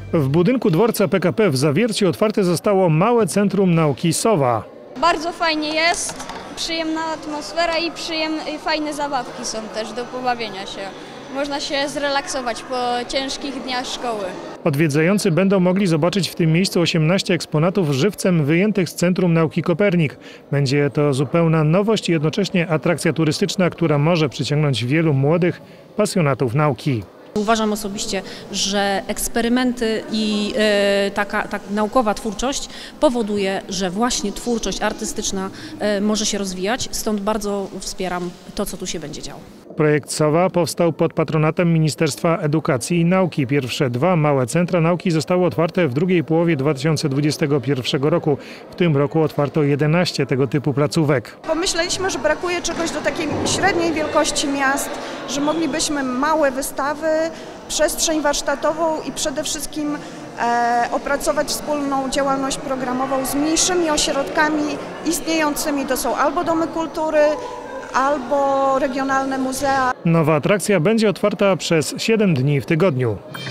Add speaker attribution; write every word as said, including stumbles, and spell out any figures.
Speaker 1: W budynku dworca P K P w Zawierciu otwarte zostało małe Centrum Nauki Sowa.
Speaker 2: Bardzo fajnie jest, przyjemna atmosfera i przyjemne, fajne zabawki są też do pobawienia się. Można się zrelaksować po ciężkich dniach szkoły.
Speaker 1: Odwiedzający będą mogli zobaczyć w tym miejscu osiemnaście eksponatów żywcem wyjętych z Centrum Nauki Kopernik. Będzie to zupełna nowość i jednocześnie atrakcja turystyczna, która może przyciągnąć wielu młodych pasjonatów nauki.
Speaker 3: Uważam osobiście, że eksperymenty i e, taka, taka naukowa twórczość powoduje, że właśnie twórczość artystyczna e, może się rozwijać, stąd bardzo wspieram to, co tu się będzie działo.
Speaker 1: Projekt Sowa powstał pod patronatem Ministerstwa Edukacji i Nauki. Pierwsze dwa małe centra nauki zostały otwarte w drugiej połowie dwa tysiące dwudziestego pierwszego roku. W tym roku otwarto jedenaście tego typu placówek.
Speaker 4: Pomyśleliśmy, że brakuje czegoś do takiej średniej wielkości miast, że moglibyśmy małe wystawy, przestrzeń warsztatową i przede wszystkim e, opracować wspólną działalność programową z mniejszymi ośrodkami istniejącymi. To są albo domy kultury, albo regionalne muzea.
Speaker 1: Nowa atrakcja będzie otwarta przez siedem dni w tygodniu.